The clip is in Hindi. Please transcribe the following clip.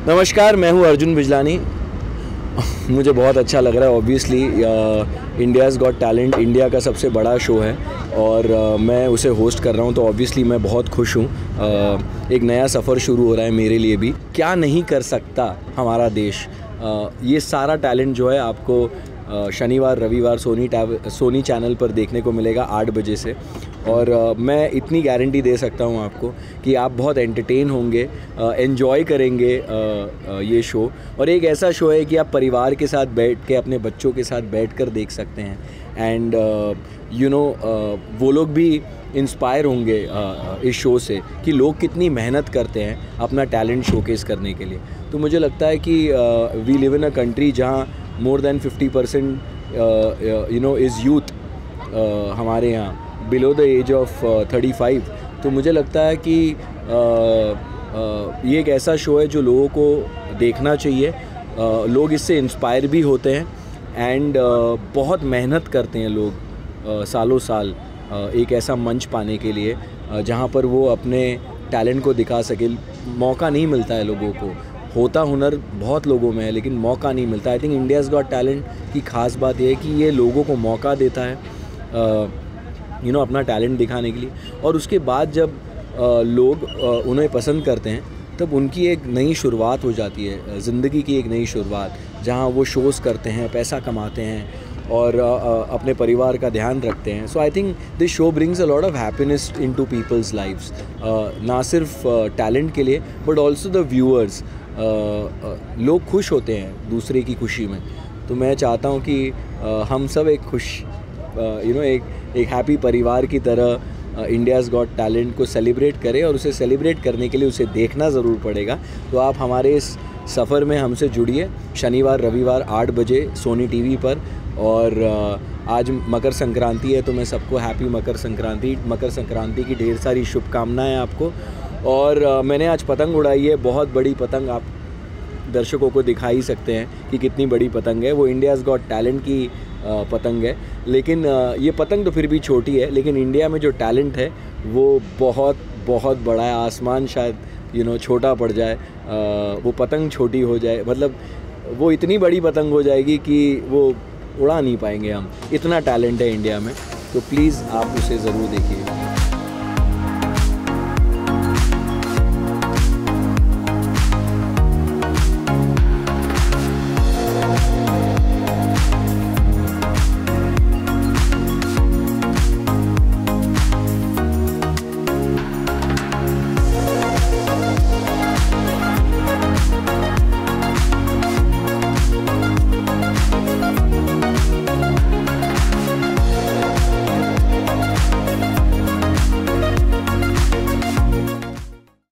नमस्कार, मैं हूँ अर्जुन बिजलानी। मुझे बहुत अच्छा लग रहा है। Obviously India's got talent India का सबसे बड़ा शो है और मैं उसे होस्ट कर रहा हूँ, तो ऑब्वियसली मैं बहुत खुश हूँ। एक नया सफ़र शुरू हो रहा है मेरे लिए भी। क्या नहीं कर सकता हमारा देश, ये सारा टैलेंट जो है आपको शनिवार रविवार सोनी चैनल पर देखने को मिलेगा 8 बजे से। और मैं इतनी गारंटी दे सकता हूँ आपको कि आप बहुत एंटरटेन होंगे, एंजॉय करेंगे ये शो। और एक ऐसा शो है कि आप परिवार के साथ बैठ के, अपने बच्चों के साथ बैठ कर देख सकते हैं। एंड वो लोग भी इंस्पायर होंगे इस शो से कि लोग कितनी मेहनत करते हैं अपना टैलेंट शोकेस करने के लिए। तो मुझे लगता है कि we live in a country जहाँ मोर देन 50% इज़ यूथ हमारे यहाँ बिलो द एज ऑफ 35। तो मुझे लगता है कि ये एक ऐसा शो है जो लोगों को देखना चाहिए। लोग इससे इंस्पायर भी होते हैं एंड बहुत मेहनत करते हैं लोग सालों साल एक ऐसा मंच पाने के लिए जहाँ पर वो अपने टैलेंट को दिखा सके। मौका नहीं मिलता है लोगों को। होता हुनर बहुत लोगों में है लेकिन मौका नहीं मिलता। I think India's got talent की ख़ास बात यह है कि ये लोगों को मौका देता है अपना टैलेंट दिखाने के लिए। और उसके बाद जब लोग उन्हें पसंद करते हैं तब उनकी एक नई शुरुआत हो जाती है, ज़िंदगी की एक नई शुरुआत, जहां वो शोज़ करते हैं, पैसा कमाते हैं और अपने परिवार का ध्यान रखते हैं। So I think this show brings a lot of happiness into people's lives, ना सिर्फ टैलेंट के लिए बट ऑल्सो द व्यूअर्स। लोग खुश होते हैं दूसरे की खुशी में। तो मैं चाहता हूँ कि हम सब एक खुश एक हैप्पी परिवार की तरह इंडियाज़ गॉट टैलेंट को सेलिब्रेट करें। और उसे सेलिब्रेट करने के लिए उसे देखना ज़रूर पड़ेगा। तो आप हमारे इस सफ़र में हमसे जुड़िए शनिवार रविवार 8 बजे सोनी टीवी पर। और आज मकर संक्रांति है तो मैं सबको हैप्पी मकर संक्रांति की ढेर सारी शुभकामनाएं आपको। और मैंने आज पतंग उड़ाई है, बहुत बड़ी पतंग। आप दर्शकों को दिखा ही सकते हैं कि कितनी बड़ी पतंग है। वो इंडियाज़ गॉट टैलेंट की पतंग है, लेकिन ये पतंग तो फिर भी छोटी है। लेकिन इंडिया में जो टैलेंट है वो बहुत बहुत बड़ा है। आसमान शायद छोटा पड़ जाए, वो पतंग छोटी हो जाए, मतलब वो इतनी बड़ी पतंग हो जाएगी कि वो उड़ा नहीं पाएंगे हम। इतना टैलेंट है इंडिया में। तो प्लीज़ आप उसे ज़रूर देखिए।